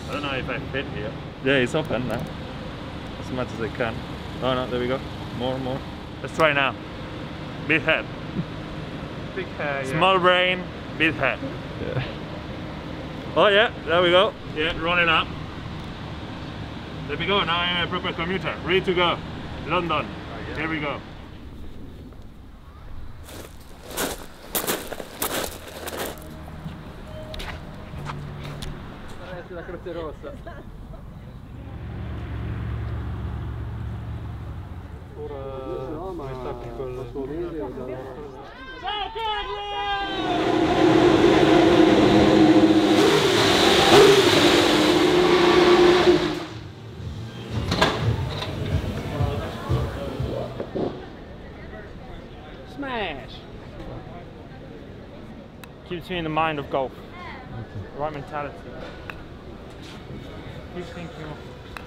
I don't know if I fit here. Yeah, it's open now. As much as I can. Oh no, there we go. More. Let's try now. Big head. Big hair, yeah. Small brain, big head. Yeah. Oh yeah, there we go. Yeah, rolling up. There we go, now I'm a proper commuter. Ready to go. London. Oh, yeah. Here we go. La croce rossa. Ora mi stacchi col suo video. Ciao Carlo! Smash! Keeps me in the mind of golf. The right mentality. Keep thinking of.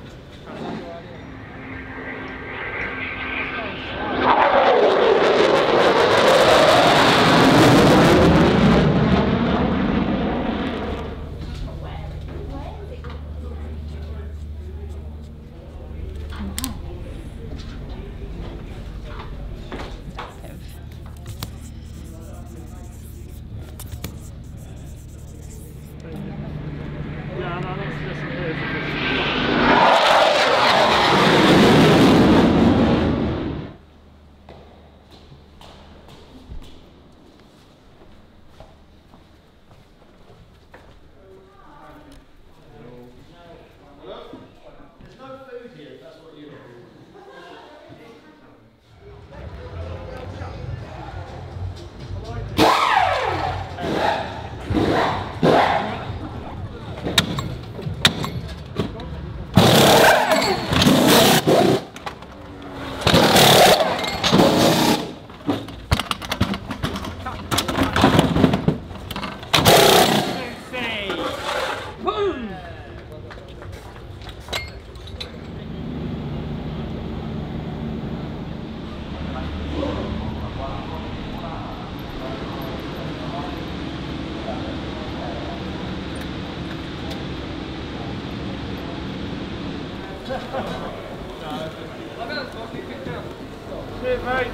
Cheers, mate.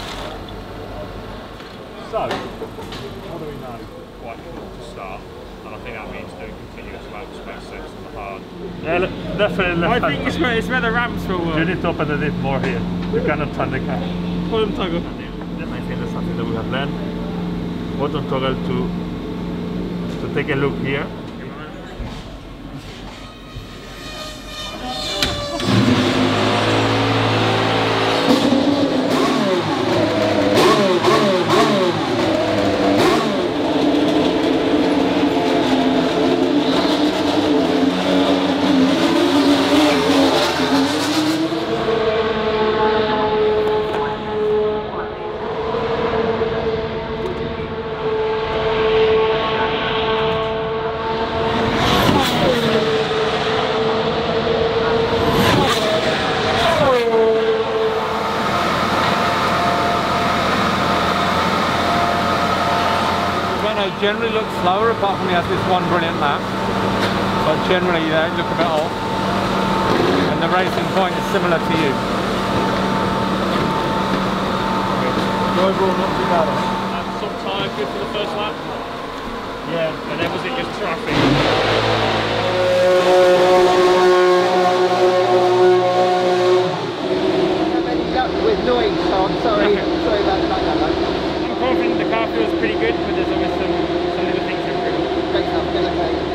So, what do we know? Quite good to start, and I think that means doing continuous outspace sets on the hard. Yeah, definitely. I think it's where the ramps will work. You need to open a bit more here. You cannot turn the car. Bottom toggle. I think that's something that we have learned. Bottom toggle to take a look here. Generally looks slower, apart from he has this one brilliant lap. But generally they look a bit off. And the racing point is similar to you. The overall not too bad. Some tyre good for the first lap. Yeah, and then was it just traffic? With noise, so I'm sorry. Sorry about that. I'm confident the car feels pretty good, but there's always some little things to improve. Great stuff, good okay.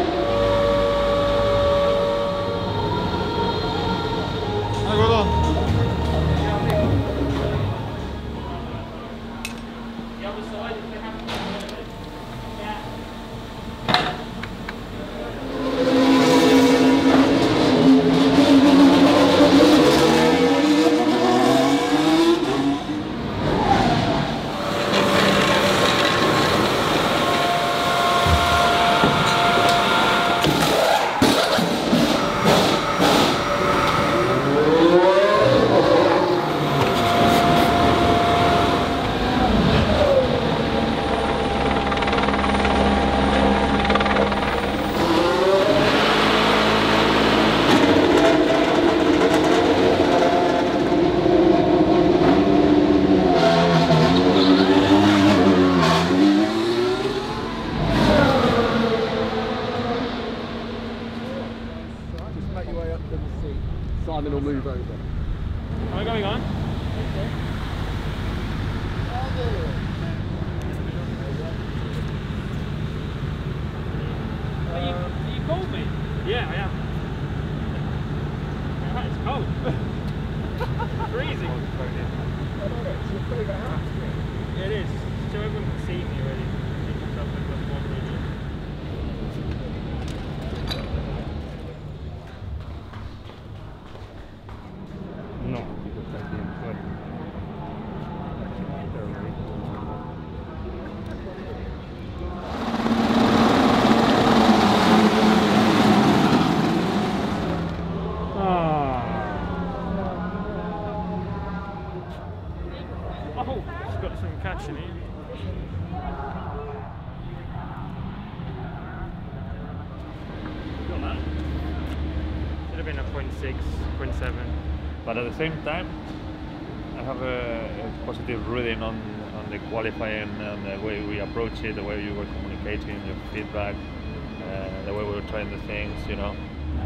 have been a 0.6, 0.7. But at the same time, I have a positive reading on the qualifying and the way we approach it, the way you were communicating, your feedback, the way we were trying the things, you know.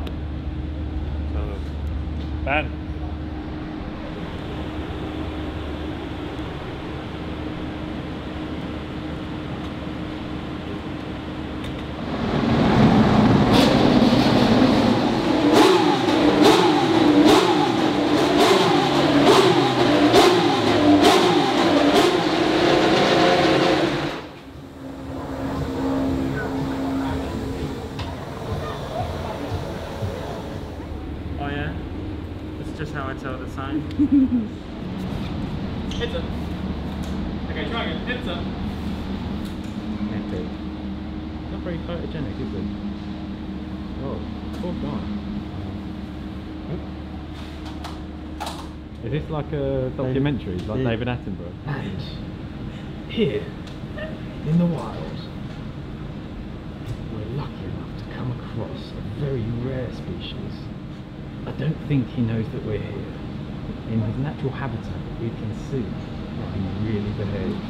So, man. Just how I tell the sign. Heads up. Okay, try again. Heads up. Epic. Not very photogenic, is it? Oh, poor guy. Is this like a documentary, like David Attenborough? And here, in the wild, we're lucky enough to come across a very rare species. I don't think he knows that we're here. In his natural habitat, we can see how he really behaves.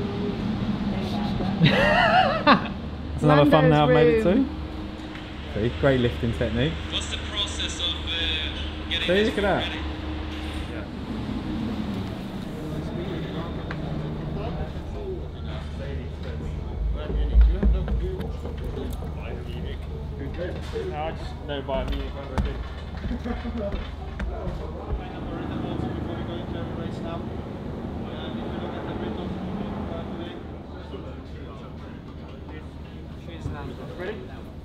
That's another thumbnail I've made it too. See, great lifting technique. What's the process of getting See, look at that. ready? No, I just know by me if I do. Ready?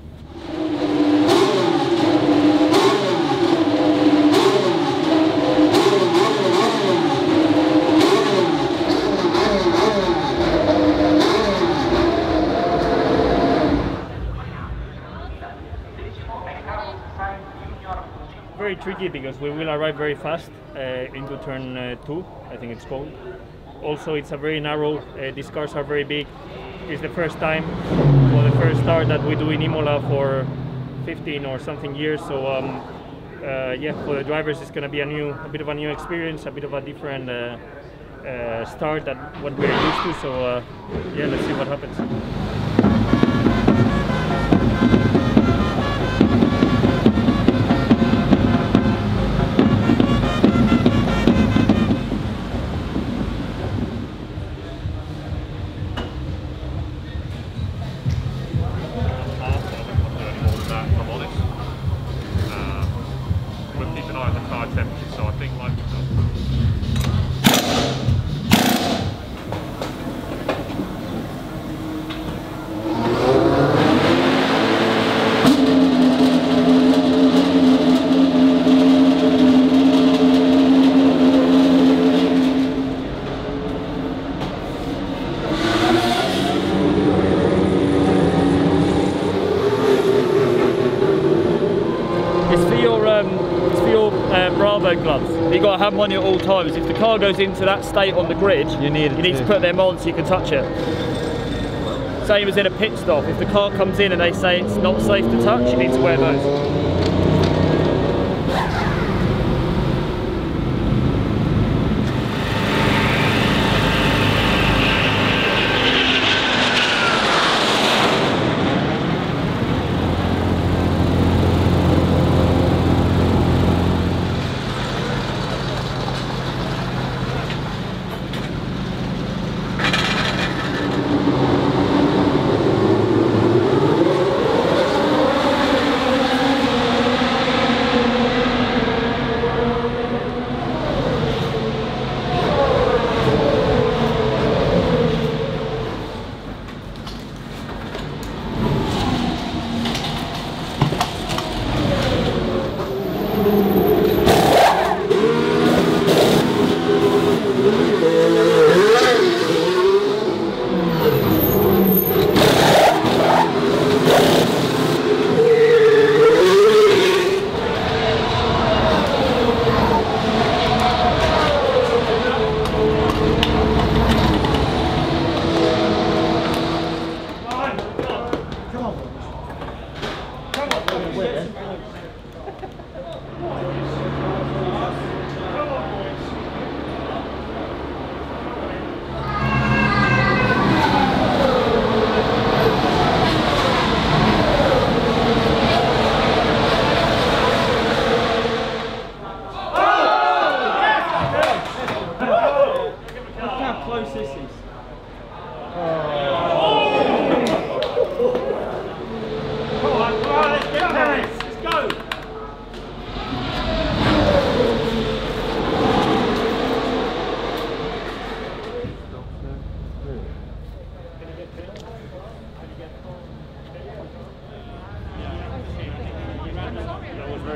Very tricky because we will arrive very fast into turn 2, I think it's called. Also, it's a very narrow, these cars are very big. It's the first time, or the first start that we do in Imola for 15 or something years. So yeah, for the drivers it's going to be a bit of a new experience, a bit of a different start than what we're used to. So yeah, let's see what happens. Gloves. You've got to have them on you at all times. If the car goes into that state on the grid, you need to put them on so you can touch it. Same as in a pit stop. If the car comes in and they say it's not safe to touch, you need to wear those.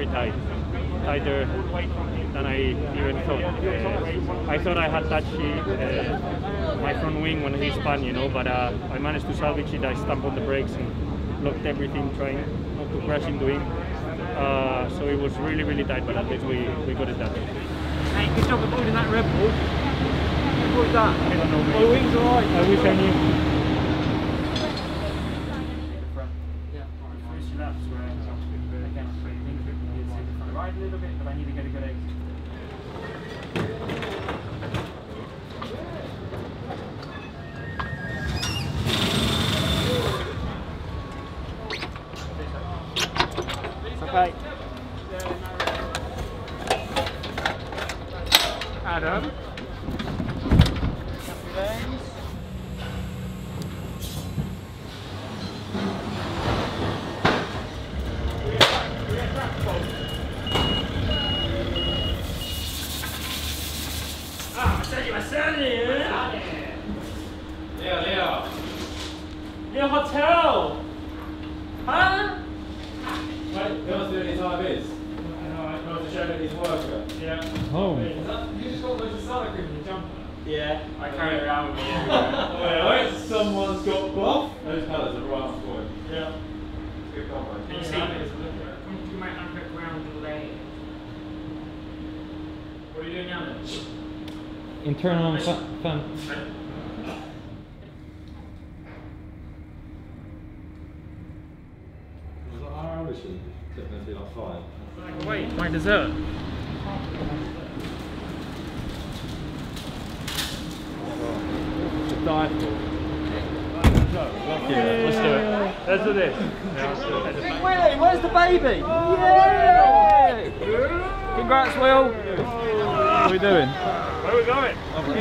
very tight, tighter than I even thought. I thought I had touched my front wing when he spun, you know, but I managed to salvage it. I stamped on the brakes and locked everything, trying not to crash into him. So it was really, really tight, but at least we got it done. Hey, good job of building that Red Bull. What was that? I don't know. My wings are right. I wish I knew. Right a little bit, but I need to get a good exit. Okay. Adam. Your hotel! Huh? Wait, he wants to do his IVs. He wants to show that he's a worker. Yeah. Oh. You just got loads of salad cream in your jumper. Yeah. I carry it around with me everywhere. Wait, someone's got cloth. Those colours are right on point. Yeah. Good combo. Can you see this? Come to my underground lane. What are you doing now then? Internal fan. How old is she? It's going to be like 5. Wait, my dessert. To die for. Yeah, let's do it. Let's do this. Big Willie, where's the baby? Yeah! Congrats, Will. What are we doing? Where are we going?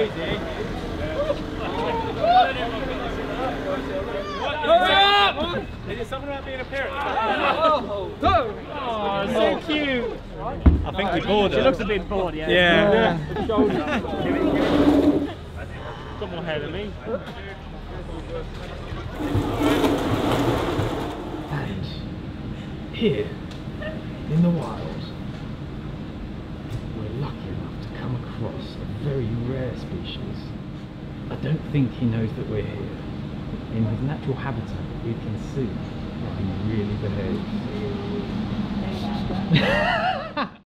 Is it something about being a parent? Oh, so cute. I think you're bored. She looks a bit bored, yeah. Yeah. Got more hair than me. And here, in the wild, we're lucky enough to come across a very rare species. I don't think he knows that we're here. In his natural habitat, we can see how he really behaves.